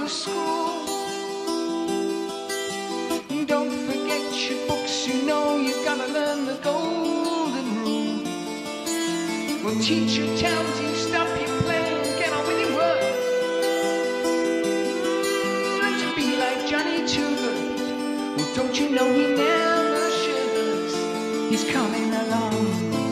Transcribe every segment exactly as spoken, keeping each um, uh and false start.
school. Don't forget your books, you know you gotta learn the golden rule. When teacher tells you stop your playing, get on with your work. Learn to be like Johnny Too Good. Well, don't you know he never shivers? He's coming along.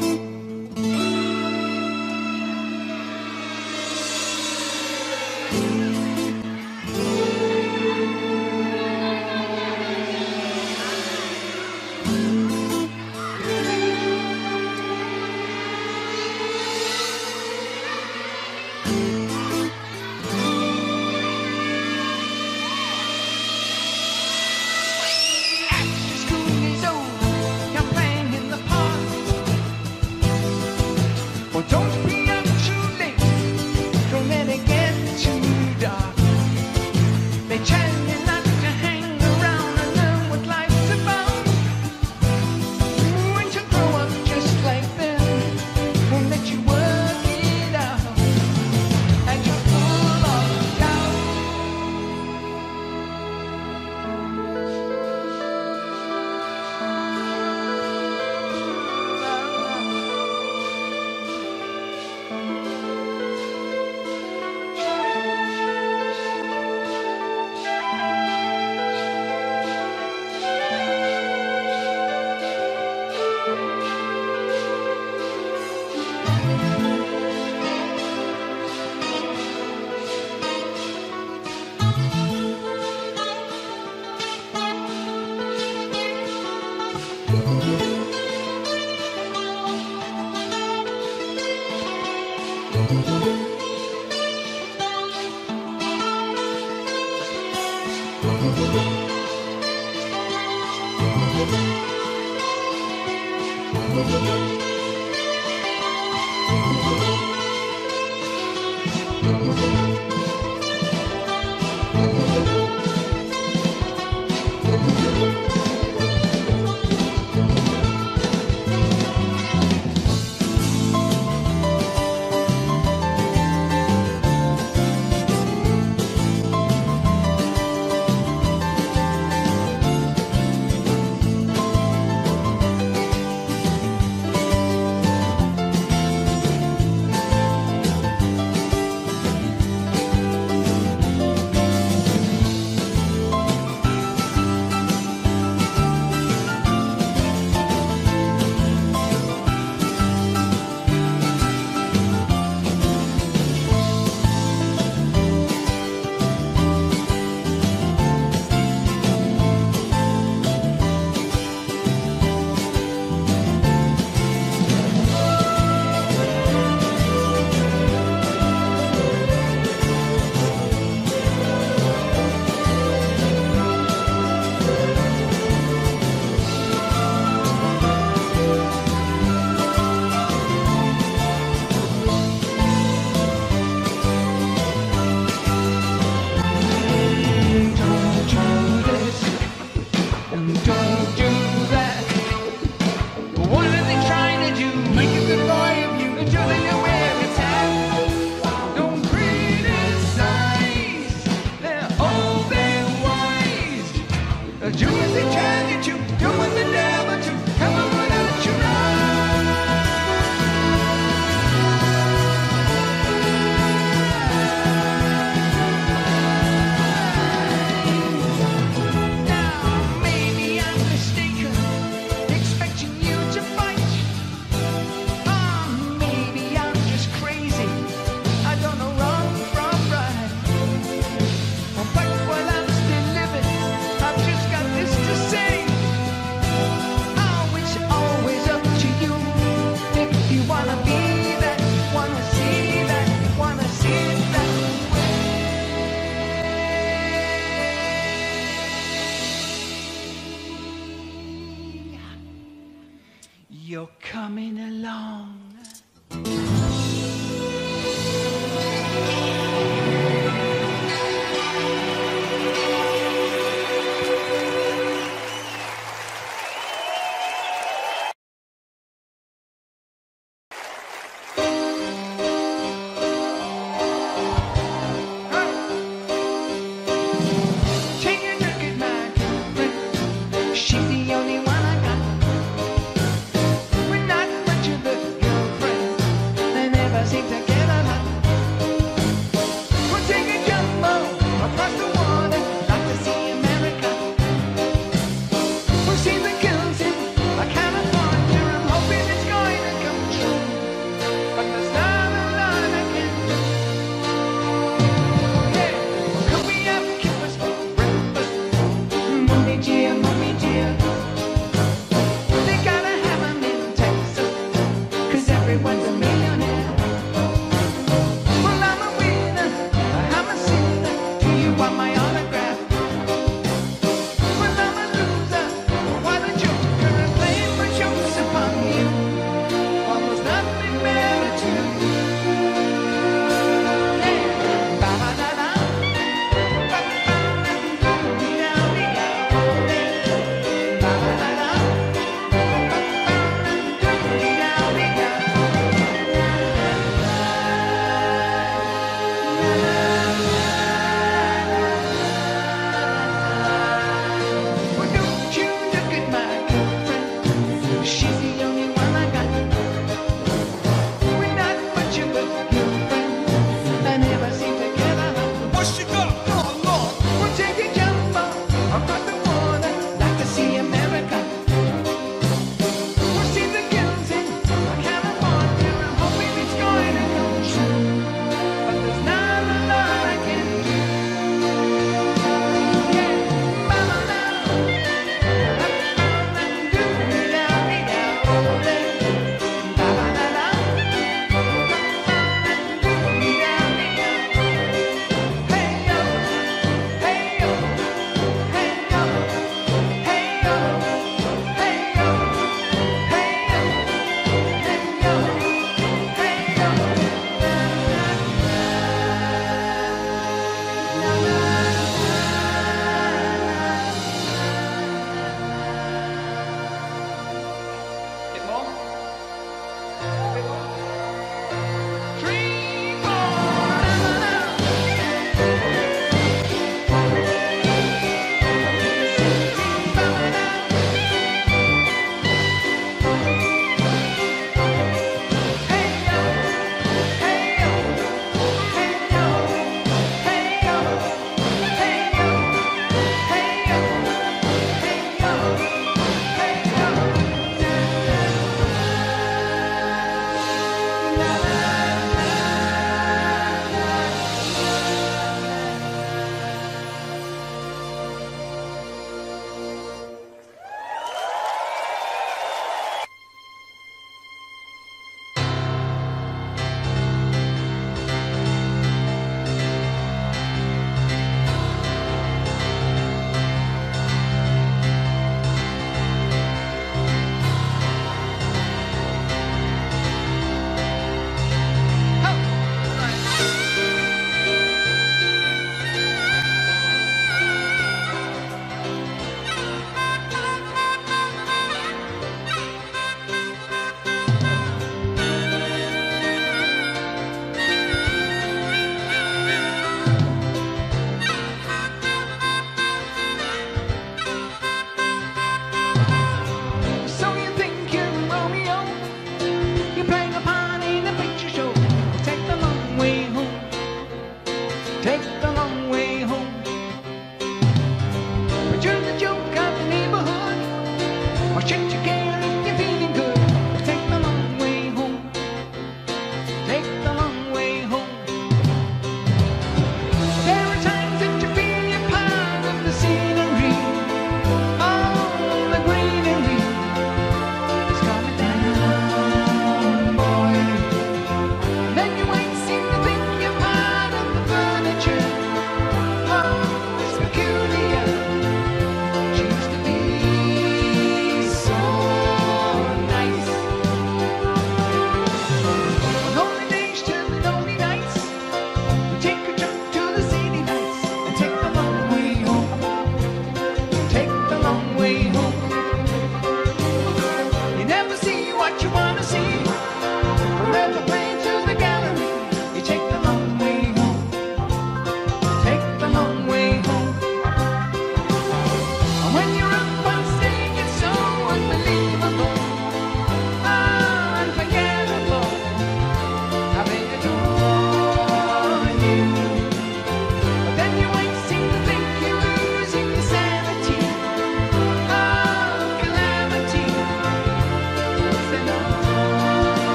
You're coming along.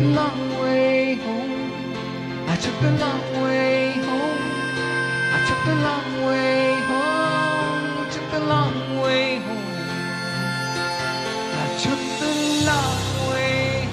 long way home. I took the long way home. I took the long way home. Took the long way home. I took the long way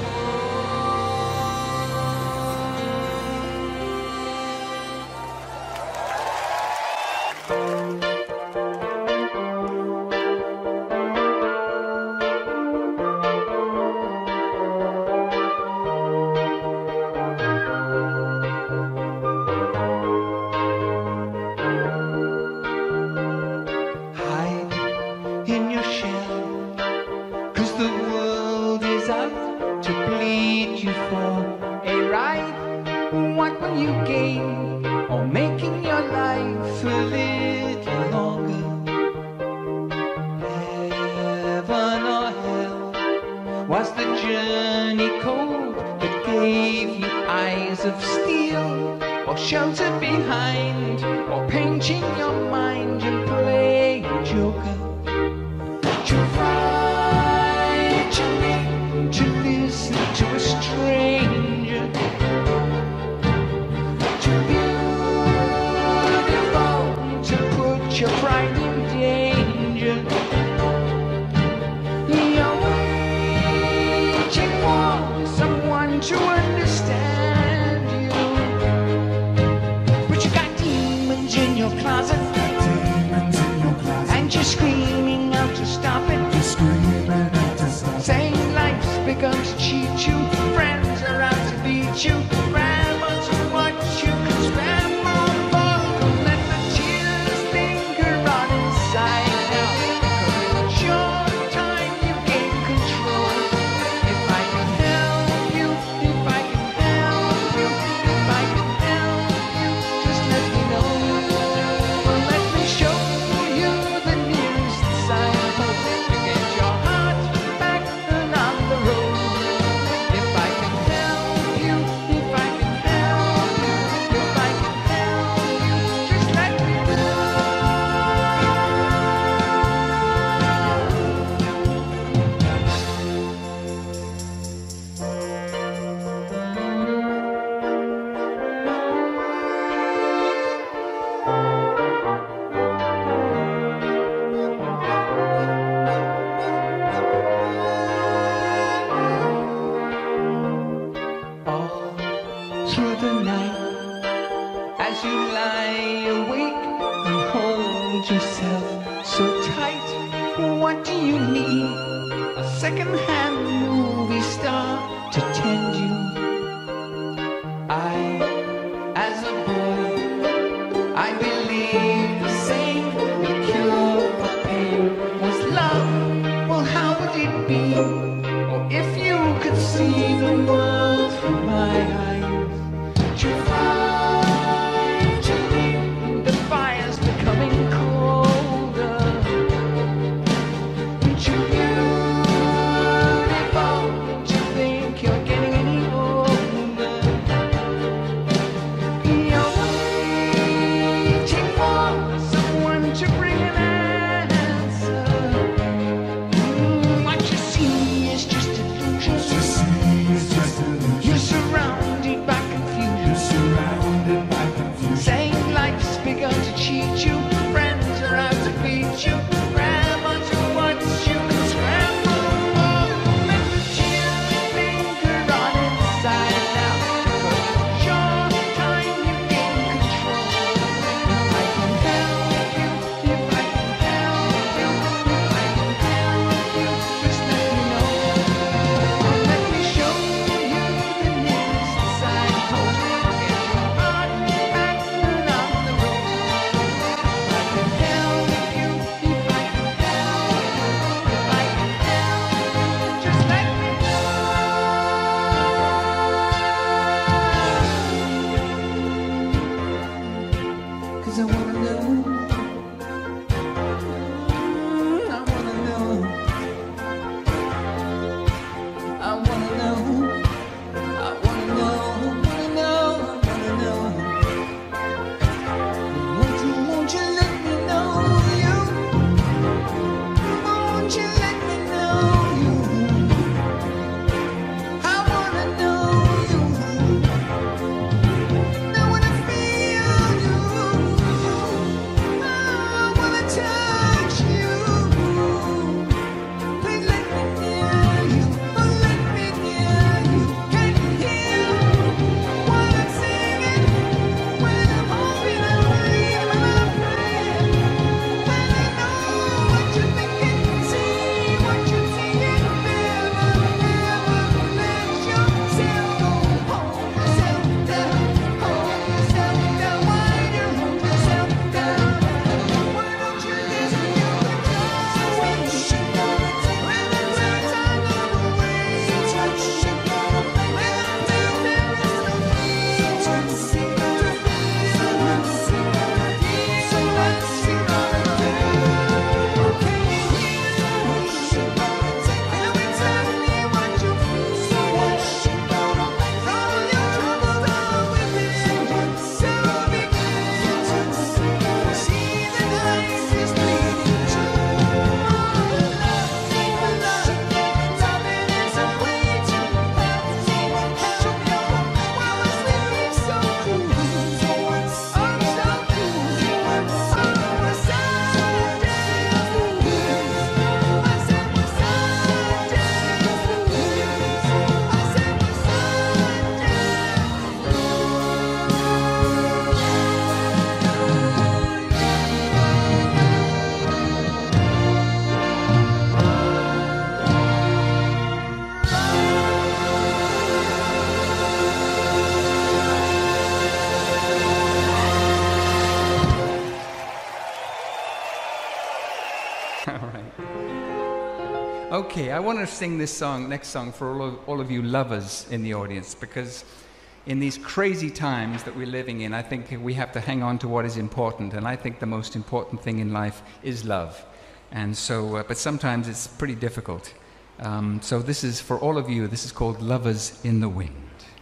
Won't you let me know you? I wanna know. Okay, I want to sing this song, next song, for all of, all of you lovers in the audience, because in these crazy times that we're living in, I think we have to hang on to what is important, and I think the most important thing in life is love. And so, uh, but sometimes it's pretty difficult. Um, so this is for all of you. This is called Lovers in the Wind.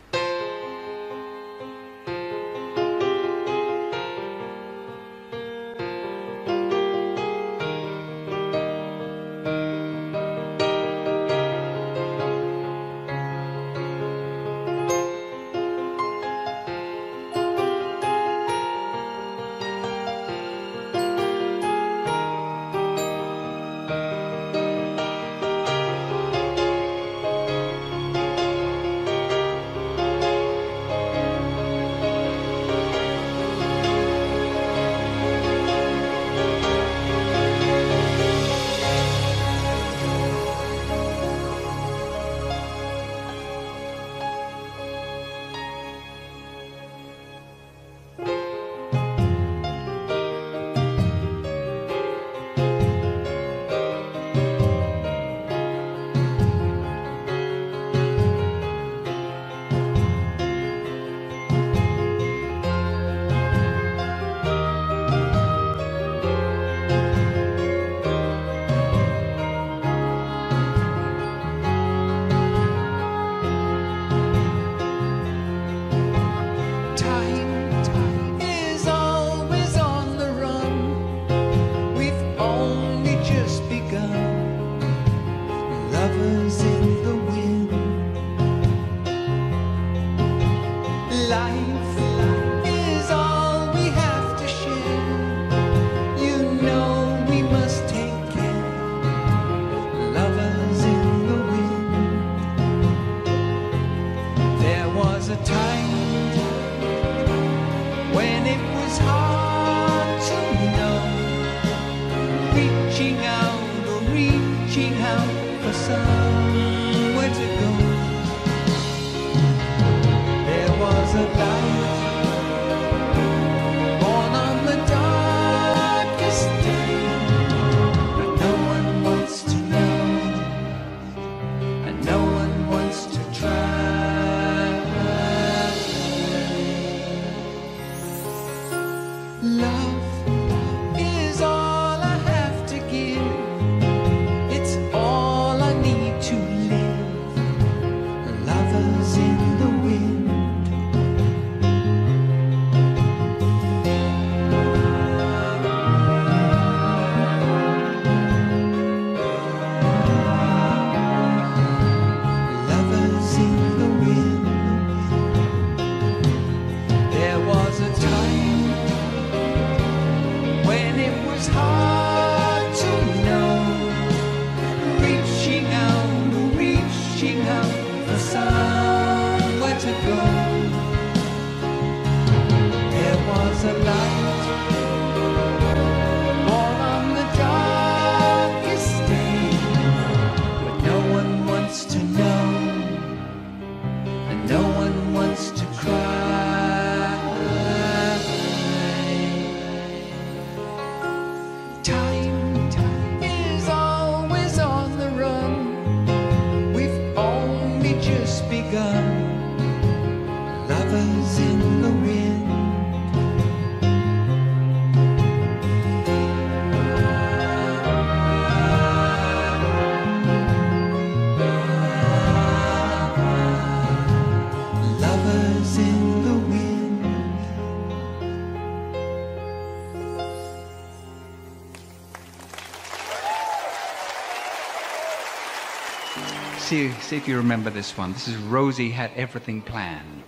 See, see if you remember this one. This is Rosie Had Everything Planned.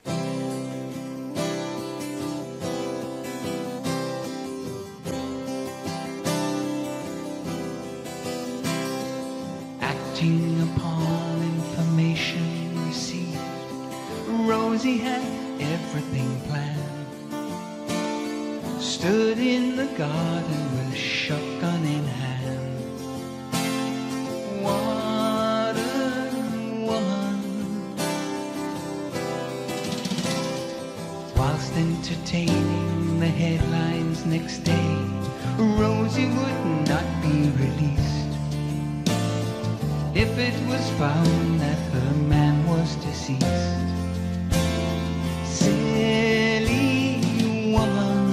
Acting upon information received, Rosie had everything planned. Stood in the garden with shotgun in hand. Entertaining the headlines next day, Rosie would not be released. it was found that her man was deceased. Silly woman.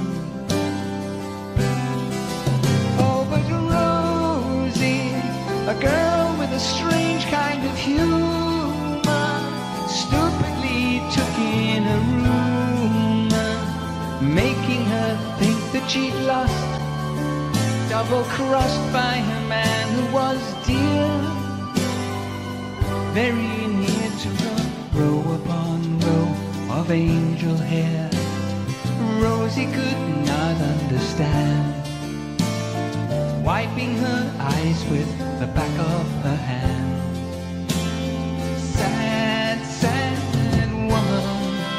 Oh, but Rosie, a girl with a strange kind of humor, stupidly took in a rumor, making her think that she'd lost, double-crossed by her man who was dear, very near to her, row upon row of angel hair. Rosie could not understand, wiping her eyes with the back of her hand. Sad, sad woman.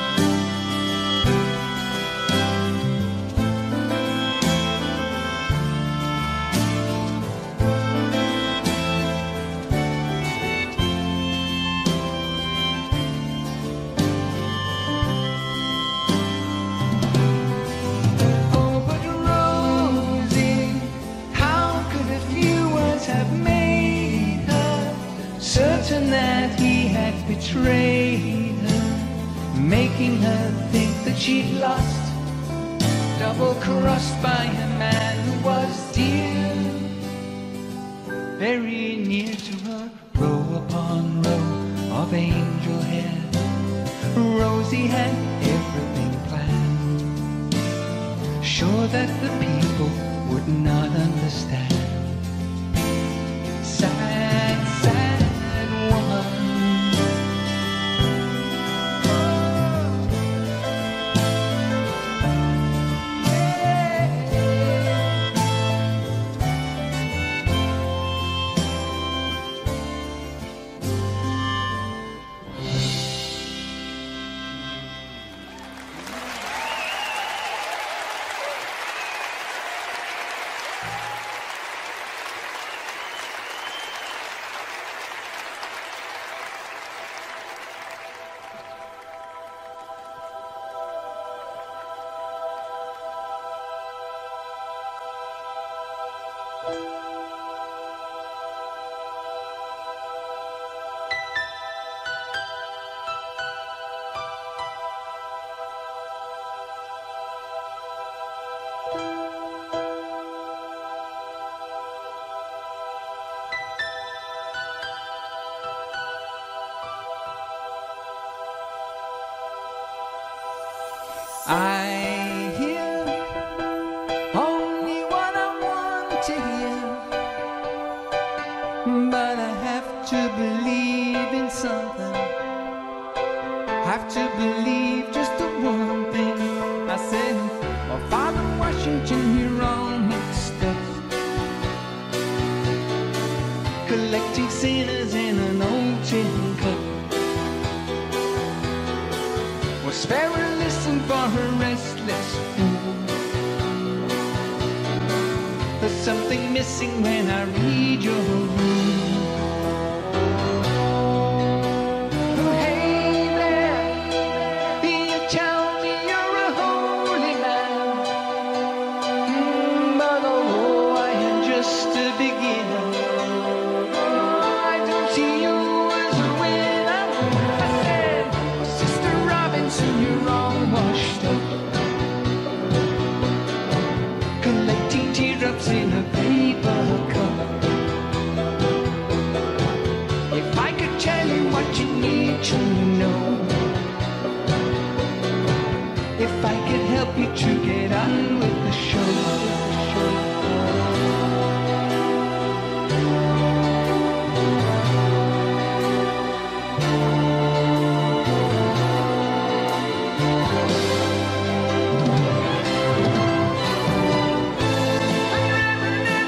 Certain that he had betrayed her, making her think that she'd lost, double-crossed by a man who was dear, very near to her, row upon row of angel hair. Rosie had everything planned, sure that the people would not understand. Sad, sad woman. I hear only what I want to hear, but I have to believe in something. Have to believe just the one thing. I said, well, Father Washington, you're all mixed up, collecting sinners in an old tin cup. Well, spare her, listen for her restless fool. There's something missing when I read your rule. Hey there, you tell me you're a holy man, mm, but oh, I am just a beginner. I don't see you as a winner. I said, oh, Sister Robinson, you're all washed up, collecting teardrops in a paper cup. If I could tell you what you need to know, if I could help you to get on with the show. Reverend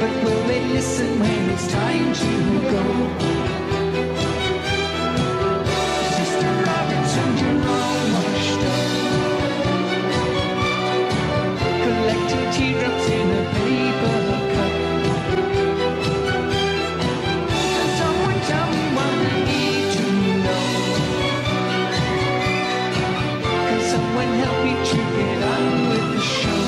Will they listen when it's time to go? Sister Robinson, you're all washed up, collecting teardrops in a paper cup. Can someone tell me what I need to know? Can someone help me to get on with the show?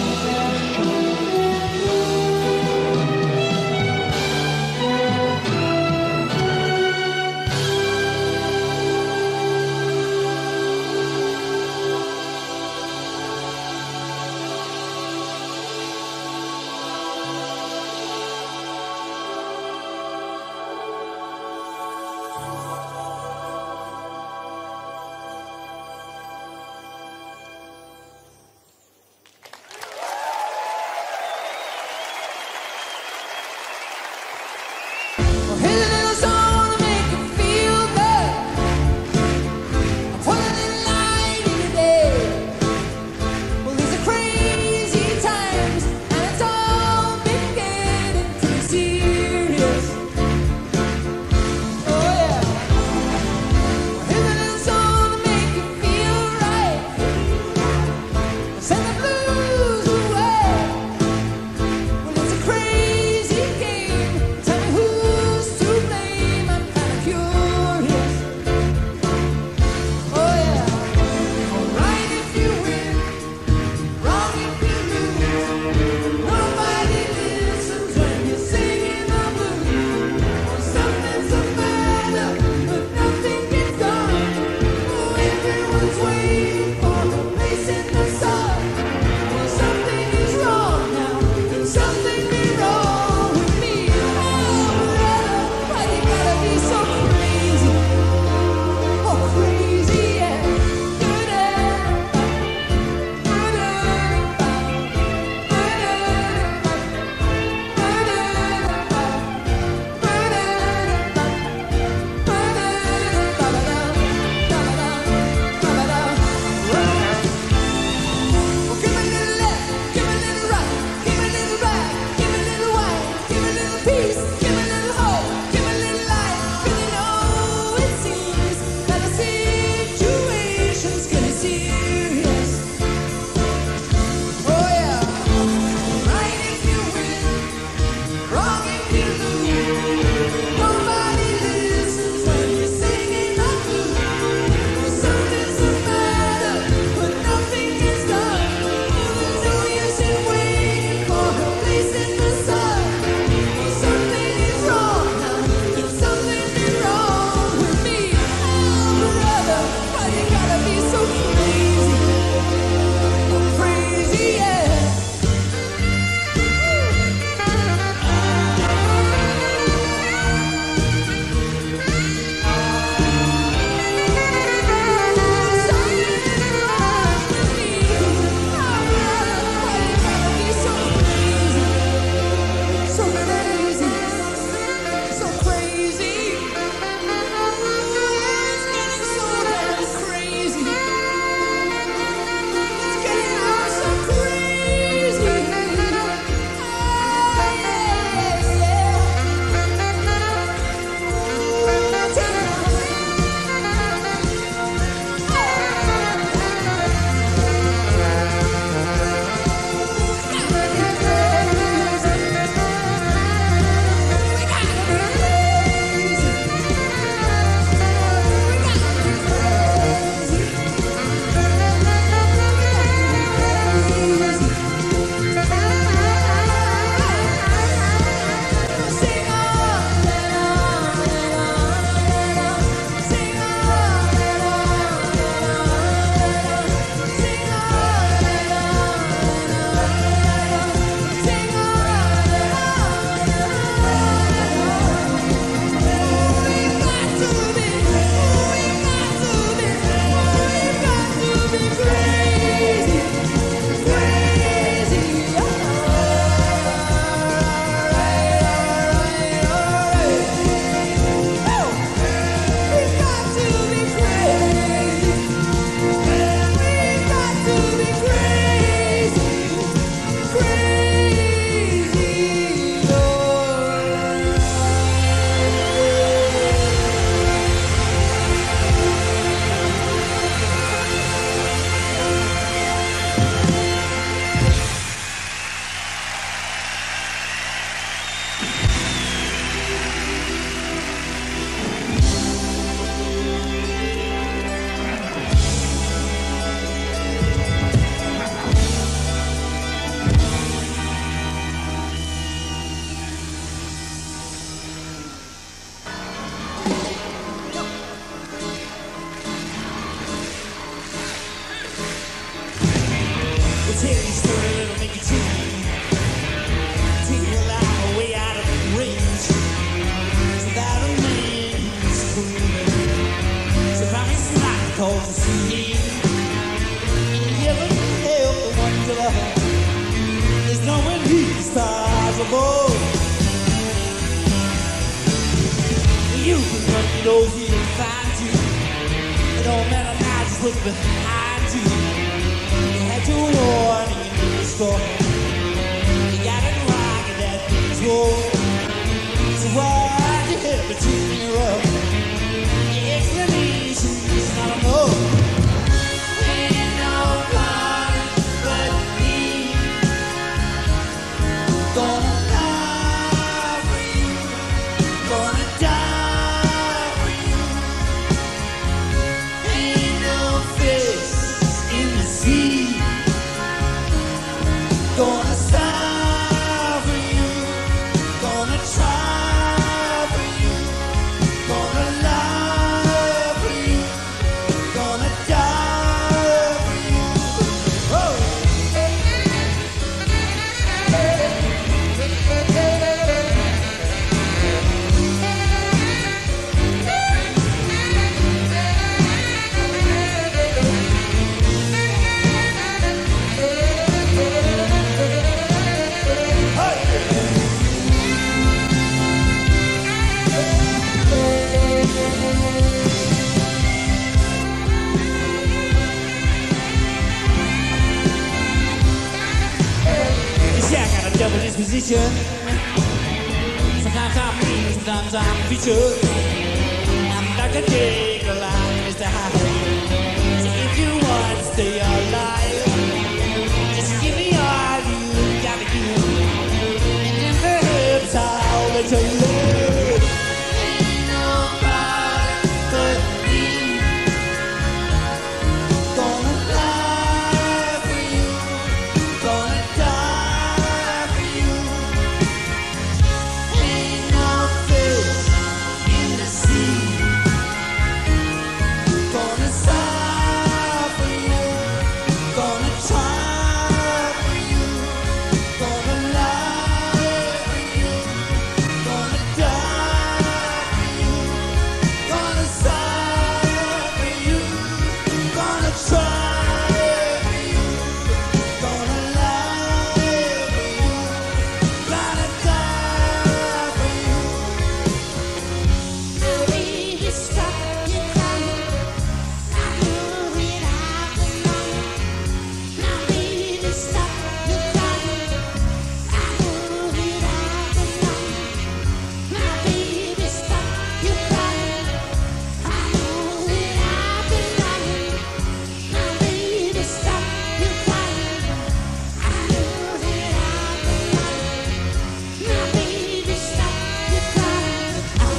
knows he'll find you. It don't matter now, just look behind you. You had your warning in the store. You got it wrong in that control. So why'd you hit between your rough? Your explanation's not enough. Ain't nobody but me gonna lie for you, gonna die for you. Ain't no fish in the sea gonna starve for you, gonna try for you, gonna lie for you, gonna die for you. Oh. You see, I got a double disposition. Sometimes I'm mean, sometimes I'm featured. I'm Doctor Jekyll, I'm Mister Hyde. So if you want to stay alive, just give me all you gotta give. And then perhaps I'll let you live. Ain't nobody but me gonna lie for you, gonna die for you. Ain't no fish in the sea gonna starve for you, gonna try for you, gonna lie for you, gonna die for you, gonna starve for you, gonna try for you, gonna lie for you, gonna die for you. Now baby, stop your crying. I know that I've been wrong. Now baby, stop your crying. I know that I've been wrong. Now baby, stop your crying. I know that I've been wrong. Now baby, stop your crying. I know that I've been wrong. Now baby, stop your crying.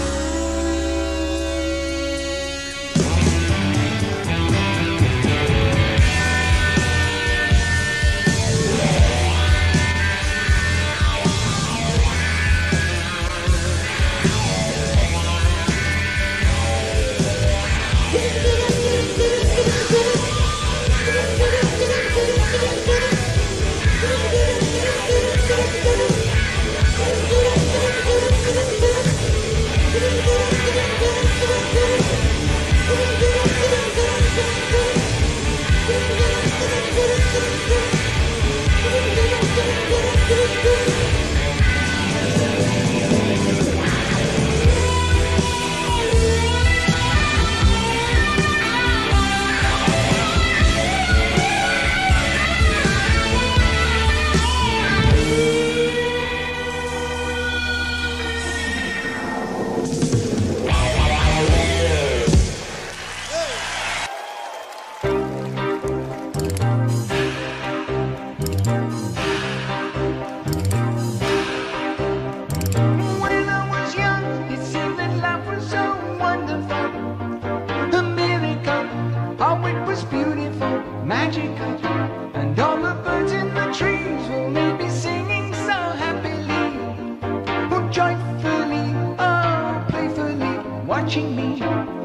When I was young, it seemed that life was so wonderful, a miracle. Oh, it was beautiful, magical, and all the birds in the trees will maybe singing so happily, oh, joyfully, oh, playfully, watching me.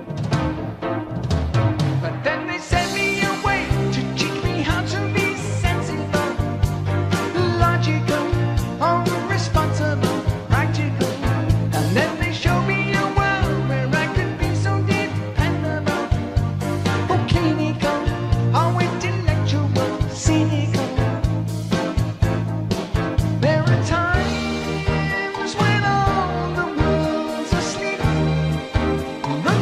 But then they sent me away to teach me how to be sensible, logical, oh, responsible, practical. And then they showed me a world where I could be so dependable, oh, clinical, oh, intellectual, cynical. There are times when all the world's asleep, the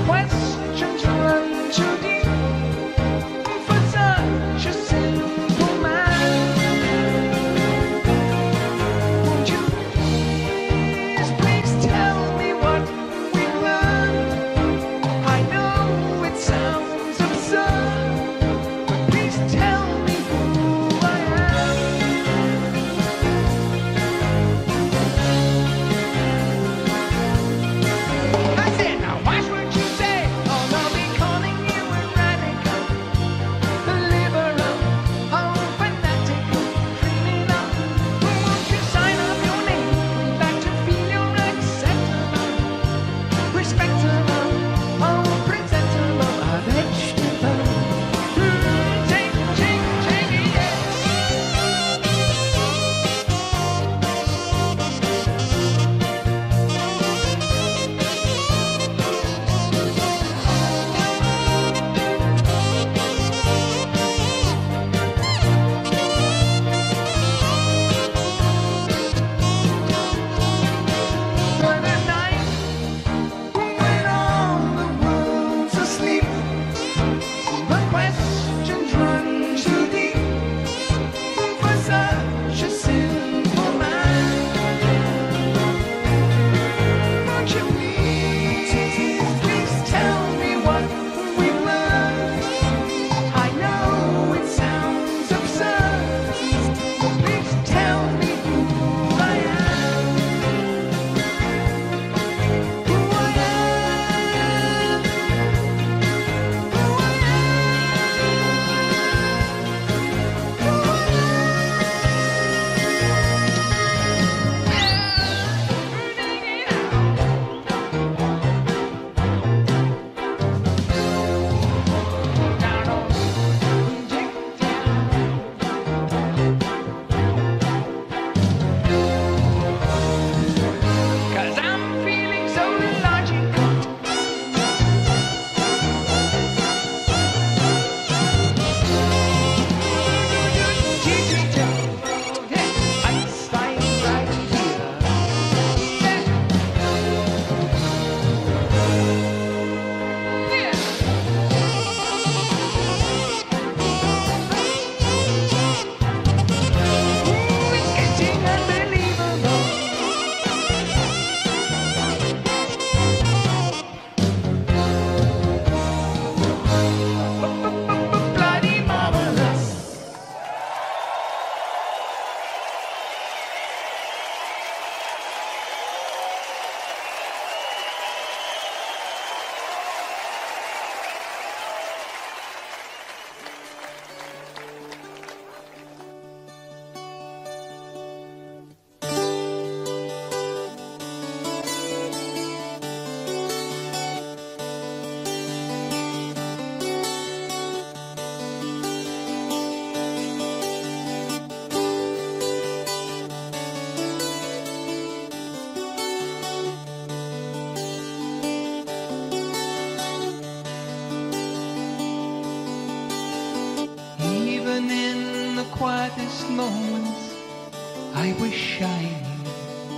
moments I wish I knew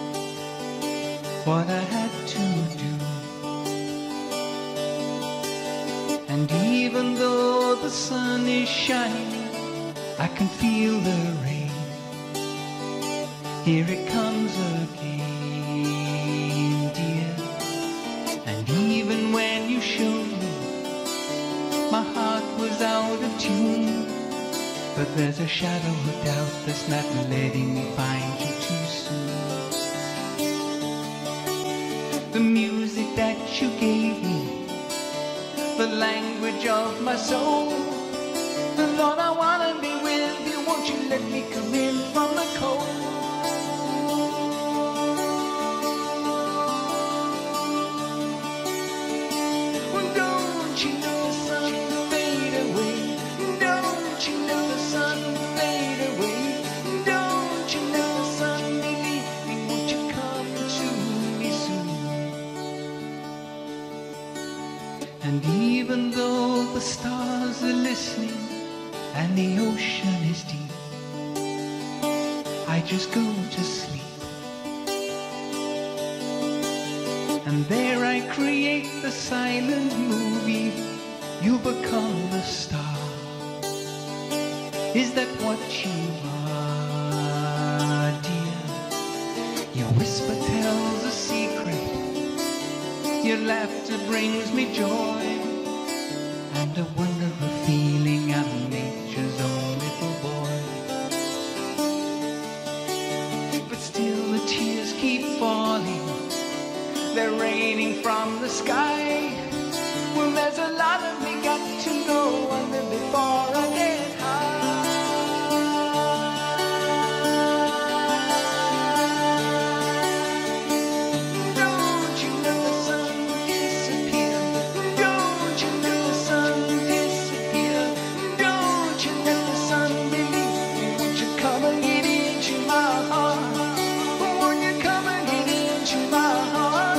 what I had to do. And even though the sun is shining, I can feel the rain. Here it comes again, dear. And even when you showed me my heart was out of tune, but there's a shadow of doubt that's not letting me find you too soon. The music that you gave me, the language of my soul, the Lord, I wanna be with you. Won't you let me come in from the cold? Don't you know the sun fade away? Don't you know the sun fade away? Don't you know the sun believe me? Won't you come to me soon? And even though the stars are listening and the ocean is deep, I just go to sleep. And there I create the silent movie. You become the star. Is that what you are, dear? Your whisper tells a secret. Your laughter brings me joy, and a wonder of feeling I'm nature's own little boy. But still the tears keep falling. They're raining from the sky. Well, there's a lot of me got to know under before I get high. Don't you let the sun disappear? Don't you let the sun disappear? Don't you let the sun believe me? Won't you come and get into my heart? Won't you come and get into my heart?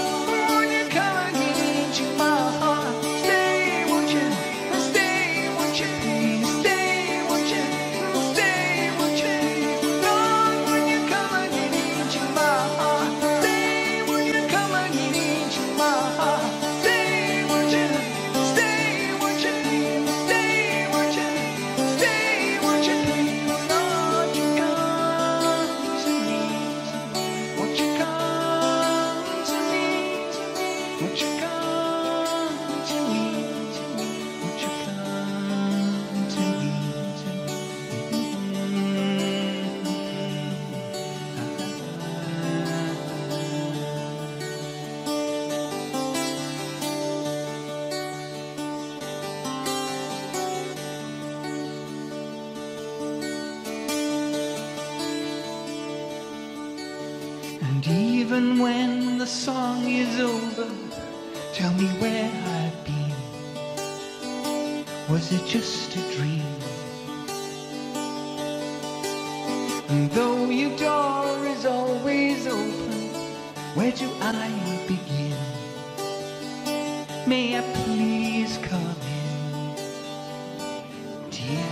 And even when the song is over, tell me where I've been. Was it just a dream? And though your door is always open, where do I begin? May I please come in, dear?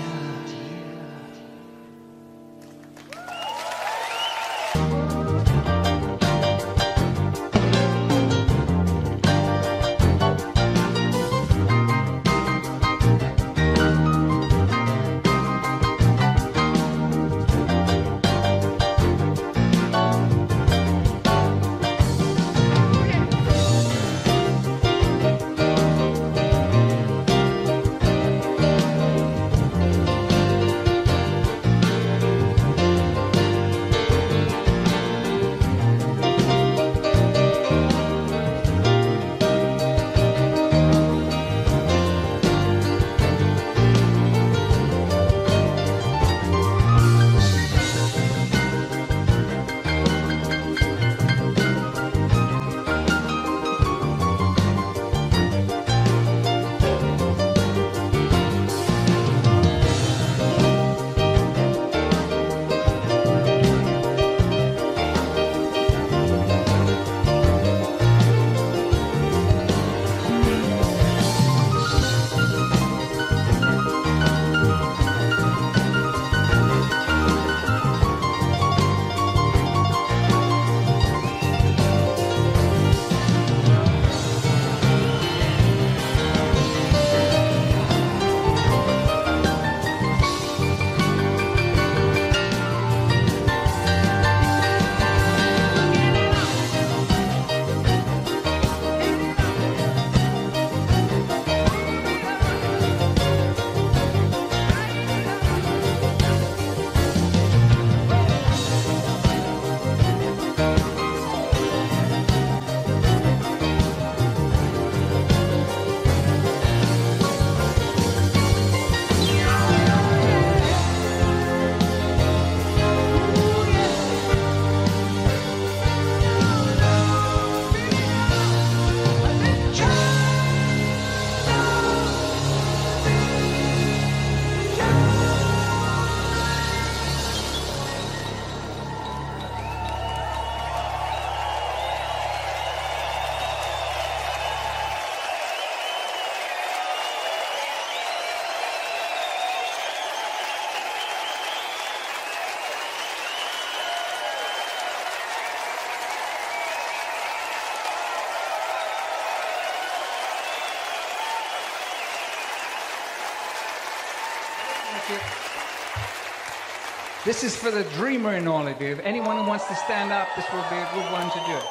Thank you. This is for the dreamer in all of you. If anyone who wants to stand up, this will be a good one to do.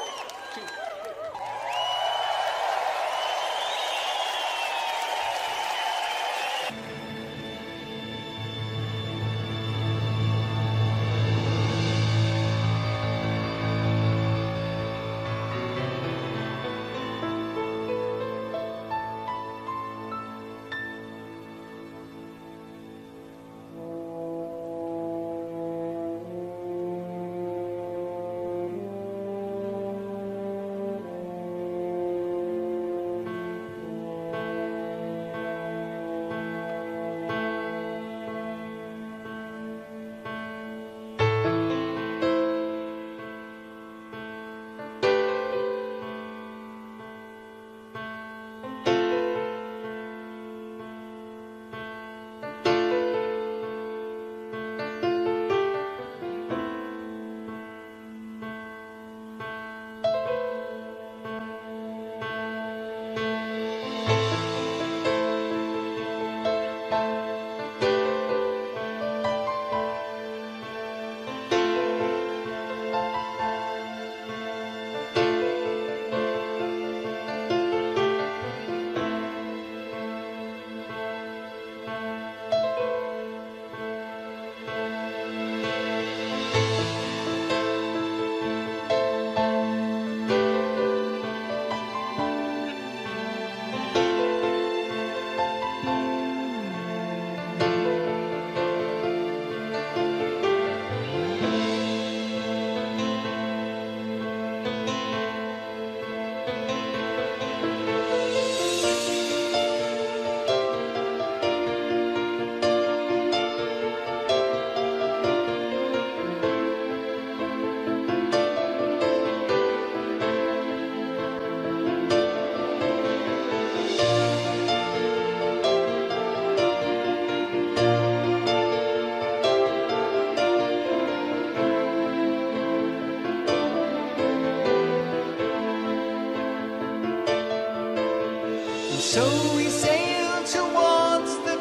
So we sail towards the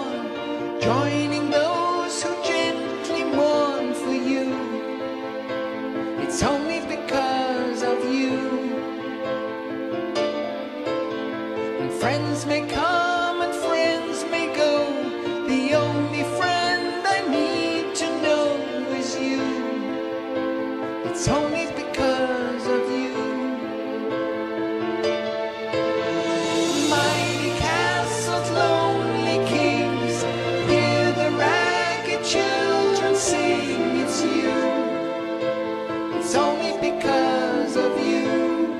dawn, joining those who gently mourn for you. It's only because of you. And friends may come and friends may go, the only friend I need to know is you. It's only because of you. Mighty castles, lonely kings, hear the ragged children sing. It's you. It's only because of you.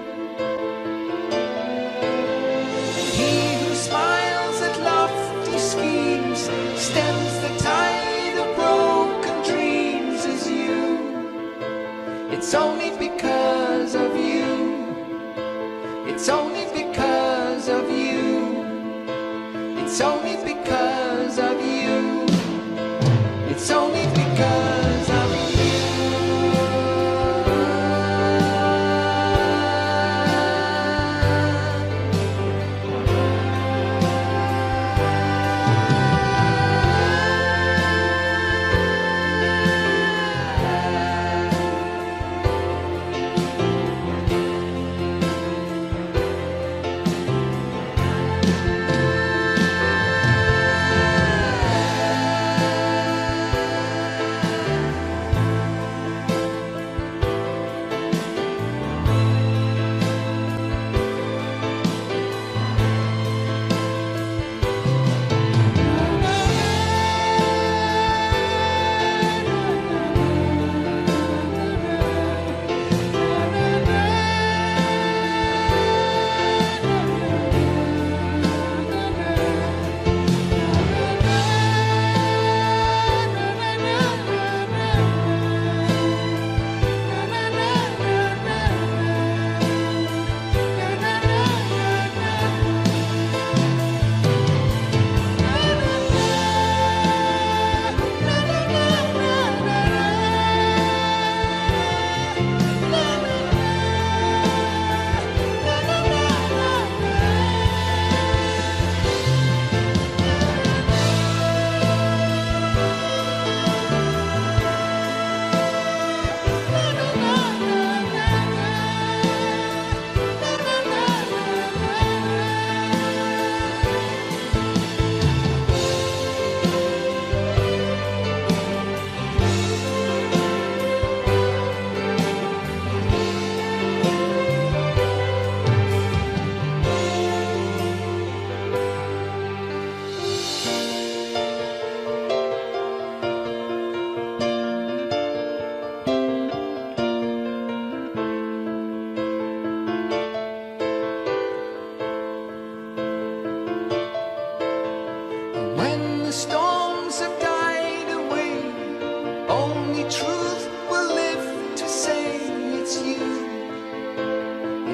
He who smiles at lofty schemes stems the tide of broken dreams is you. It's only because of you. It's only because of you. It's only because of you. It's only because of you.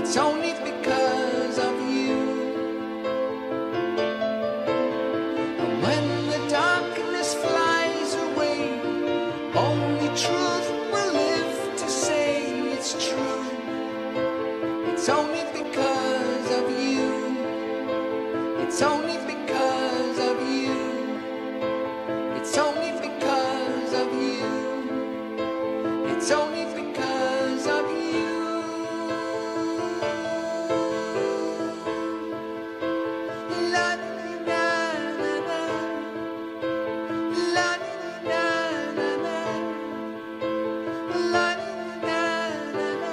It's only because of you. And when the darkness flies away, only truth will live to say it's true. It's only because of you. It's only because of you. It's only because of you. It's only because of you. La na na na na. La na na na na. La na na na na.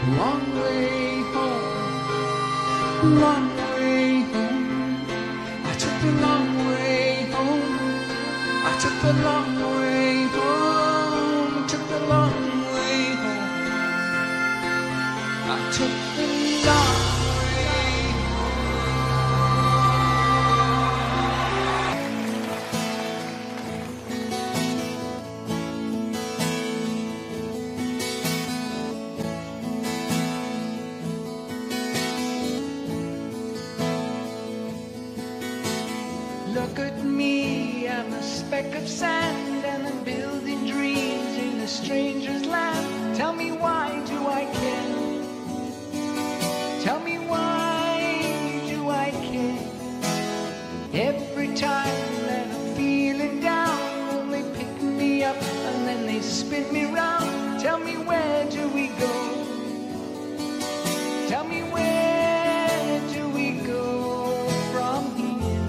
long way home, long way home. I took the long way home. I took the long way home. Took the long way home. I took the long way Look at me, I'm a speck of sand, and I'm building dreams in a stranger's land. Tell me, why do I care? Tell me, why do I care? Every time that I'm feeling down, well, they pick me up and then they spin me round. Tell me, where do we go? Tell me, where do we go from here?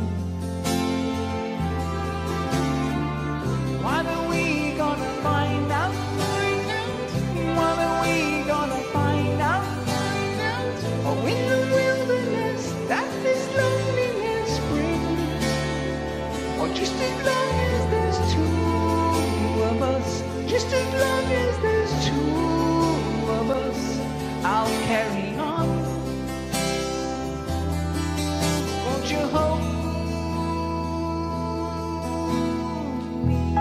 What are we gonna find out? What are we gonna find out? Oh, in the wilderness, that this loneliness brings. Or just as long as there's two of us, just as long as there's two of us, I'll carry on. Won't you hold me?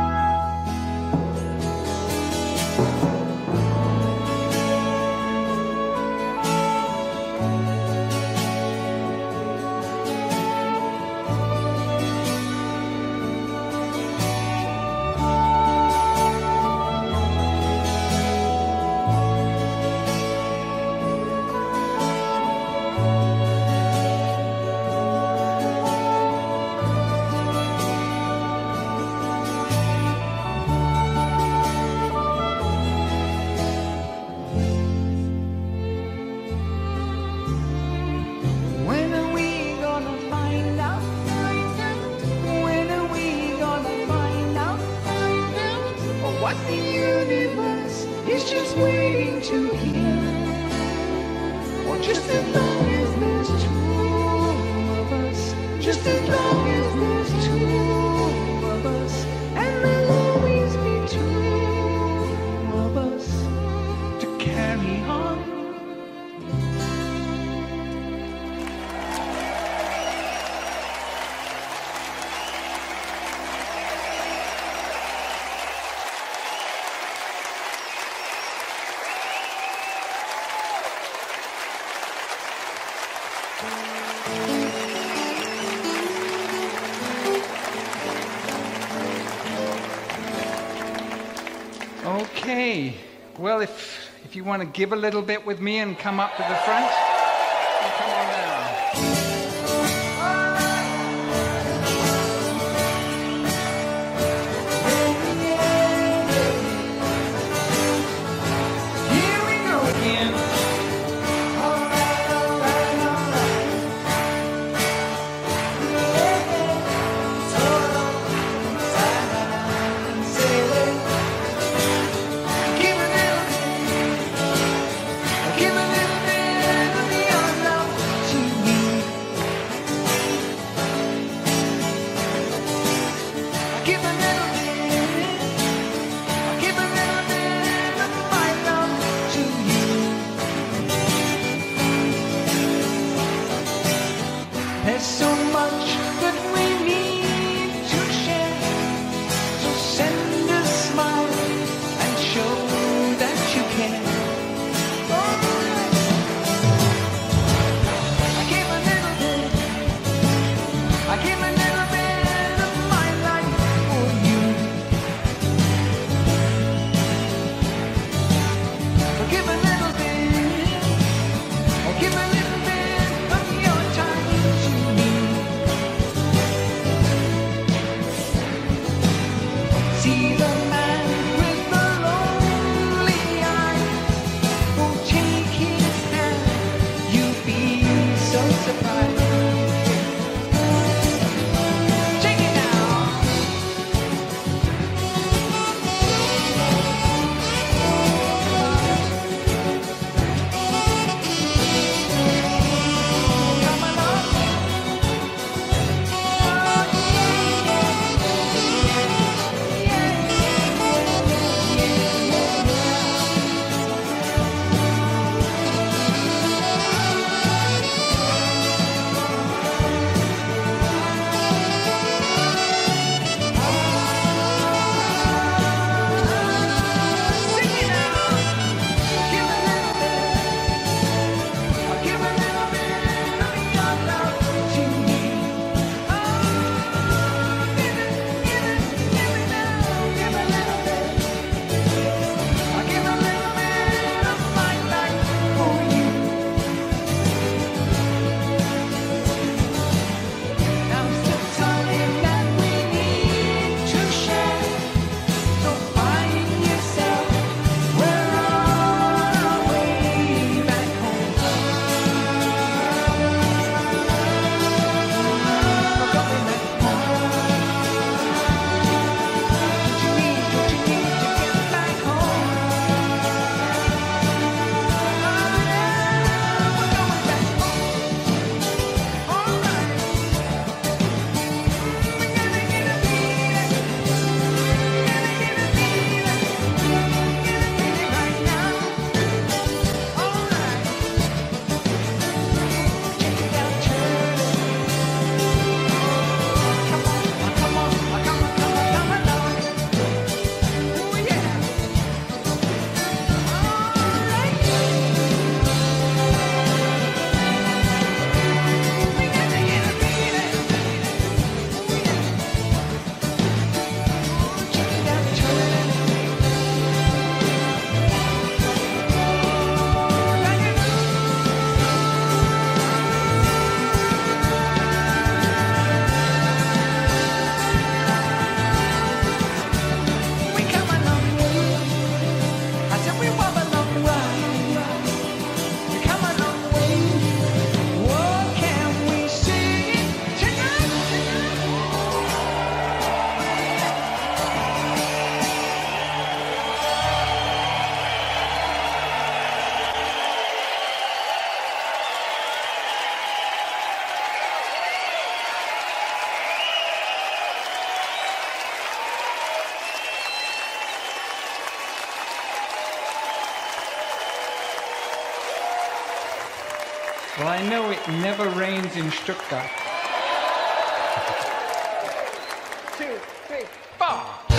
When are we gonna find out? When are we gonna find out? Or what the universe is just waiting to hear? Or just as long as there's two of us, just as long as there's two of us, and there'll always be two of us to carry on. Okay, well, if if you want to give a little bit with me and come up to the front, well, come on down. Here we go again. All right, all right, all right. Sailing. Give a little bit, give a little bit of Well, I know it never rains in Stuttgart. Two, three, four.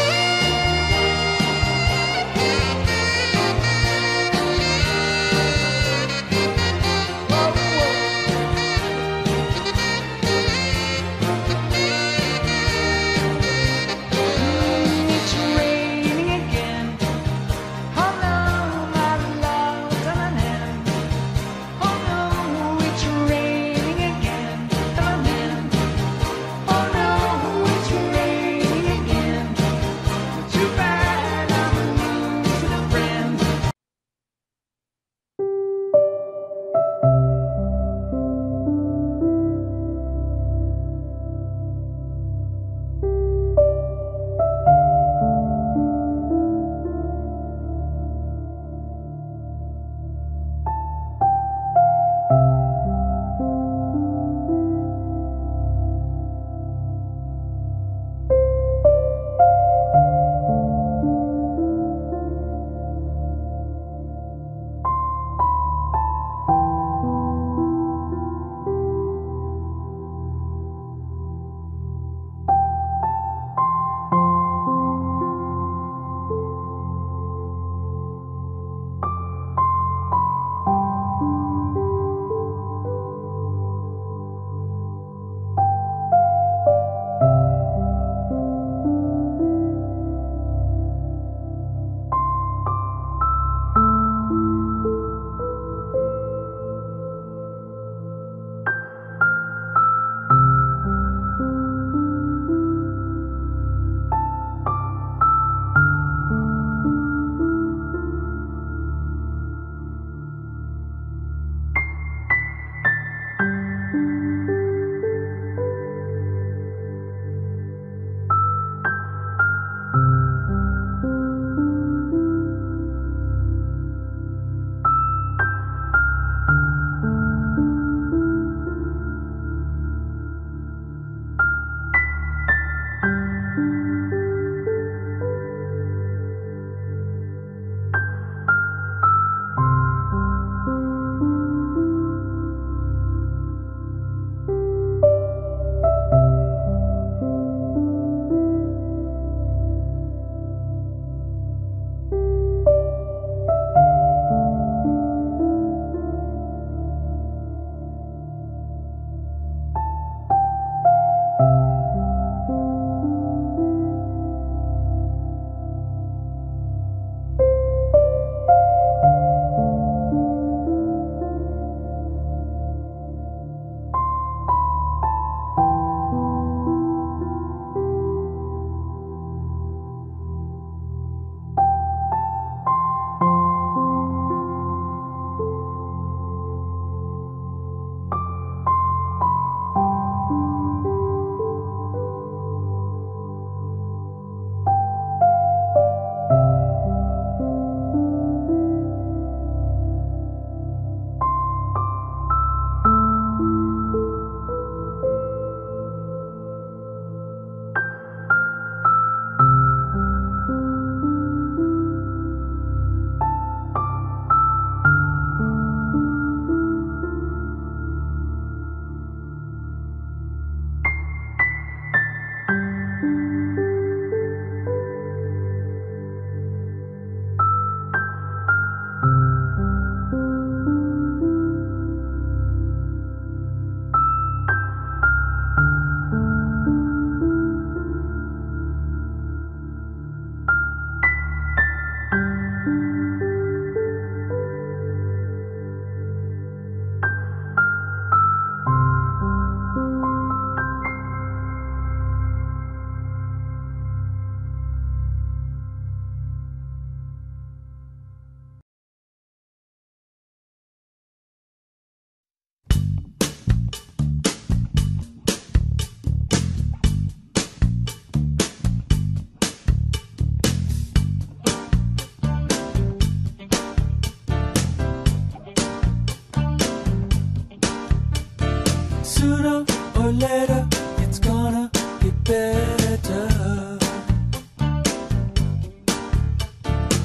Sooner or later, it's gonna get better.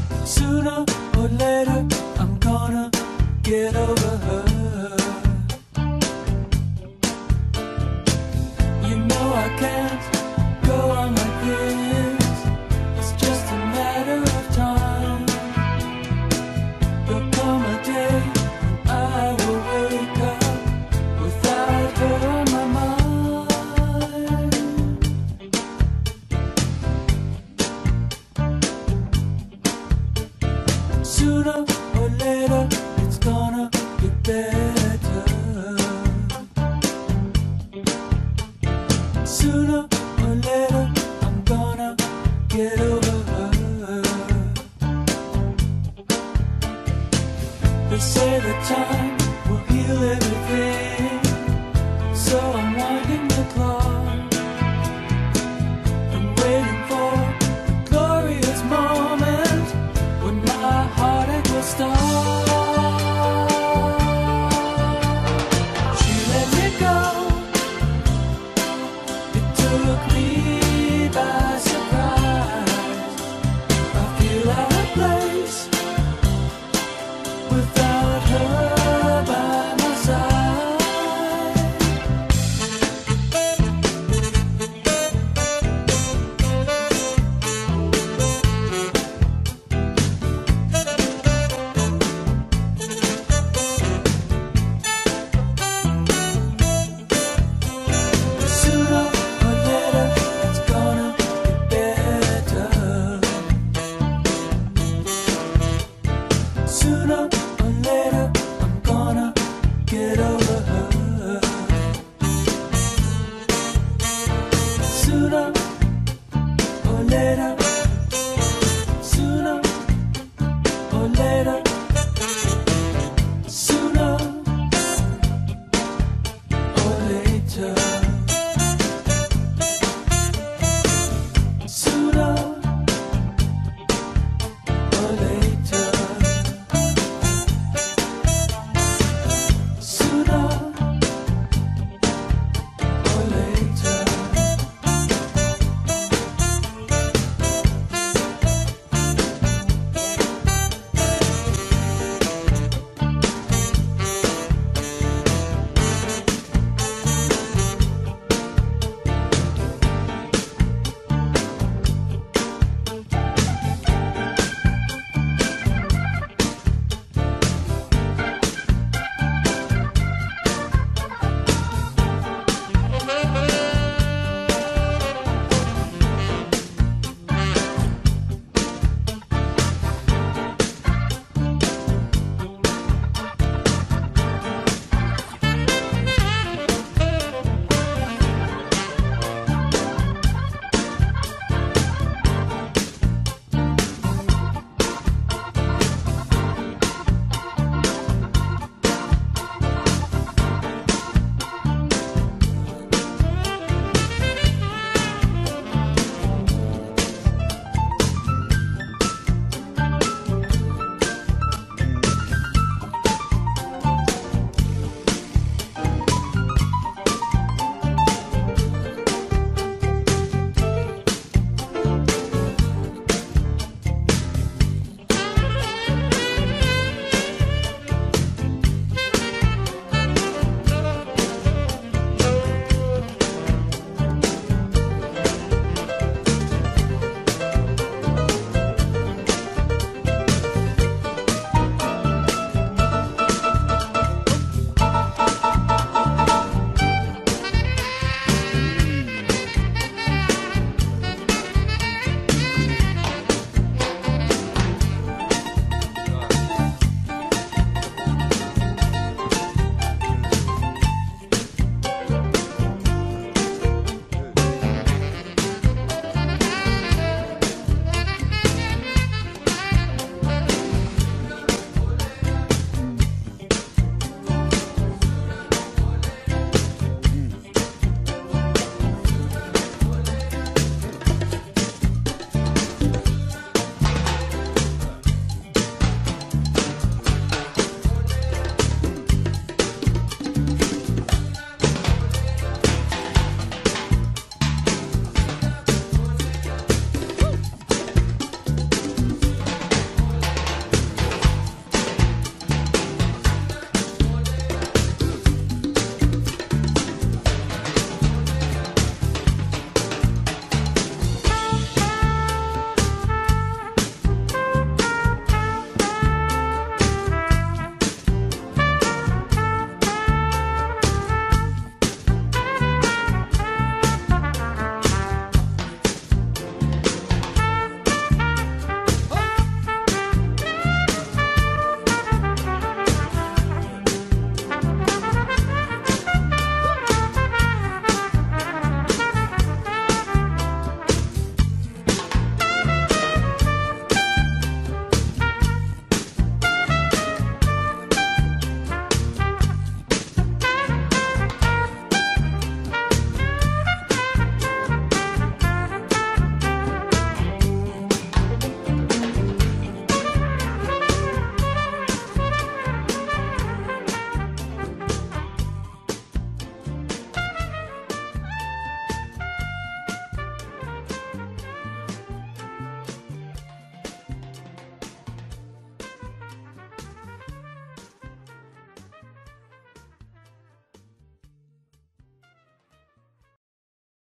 Sooner or later, I'm gonna get over her. They say that time will heal everything, so I'm winding the clock.